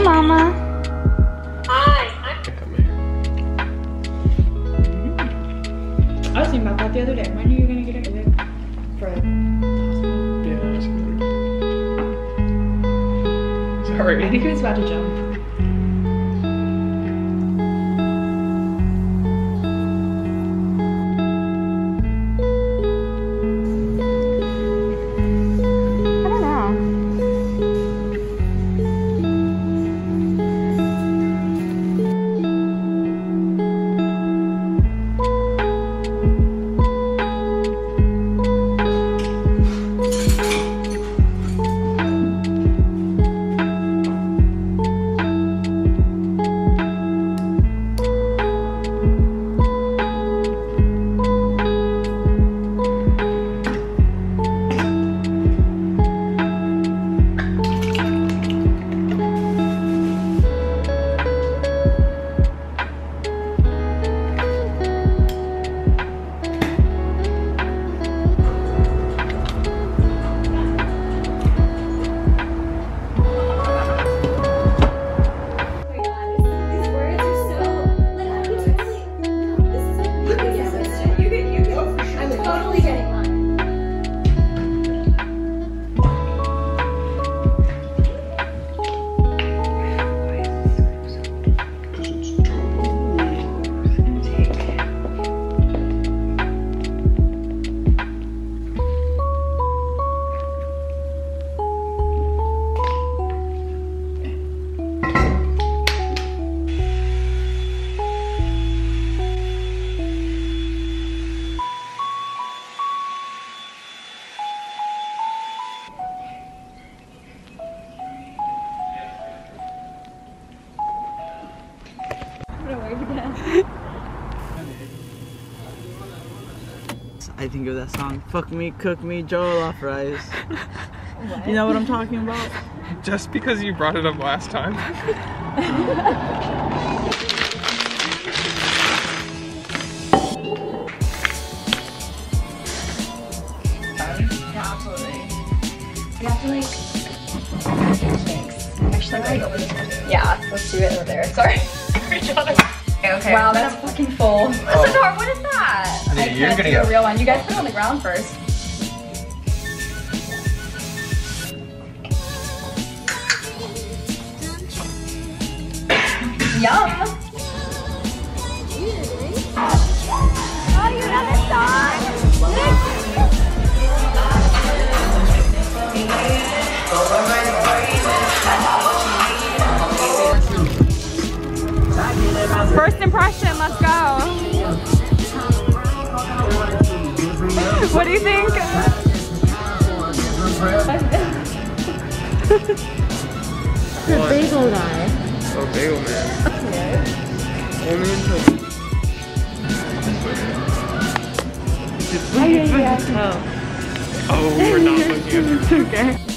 Mama. Hi. I was thinking about that the other day. When are you gonna get it for the hospital? Yeah, that's good. Sorry. I think he was about to jump. I think of that song, Fuck Me, Cook Me, Jollof Rice. What? You know what I'm talking about? Just because you brought it up last time. Yeah, absolutely. We have to like, thanks. Actually, yeah, let's do it over there. Sorry. Okay. Wow, that's fucking full. That's so hard. What is that? I can't do a real one. You guys put it on the ground first. Yum. Oh, you know this song? First impression, let's go. What do you think? The bagel guy. Oh, bagel man. Only until... Yeah. Oh, we're not looking at it. Okay.